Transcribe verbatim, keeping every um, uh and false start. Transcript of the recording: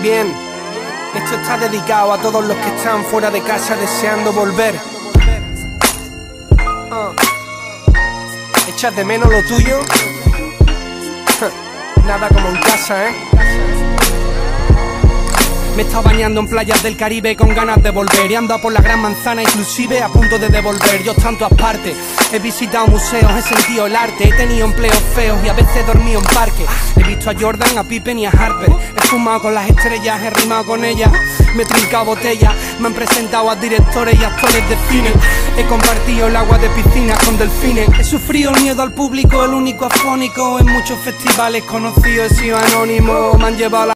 Bien, esto está dedicado a todos los que están fuera de casa deseando volver. uh. ¿Echas de menos lo tuyo? Nada como en casa, ¿eh? Me he estado bañando en playas del Caribe con ganas de volver, y ando por la Gran Manzana inclusive a punto de devolver. Yo tanto aparte, he visitado museos, he sentido el arte, he tenido empleos feos y a veces he dormido en parques. He visto a Jordan, a Pippen y a Harper, he fumado con las estrellas, he rimado con ellas, me he trincado botellas, me han presentado a directores y actores de cine. He compartido el agua de piscinas con delfines. He sufrido el miedo al público, el único afónico. En muchos festivales conocidos he sido anónimo, me han llevado a la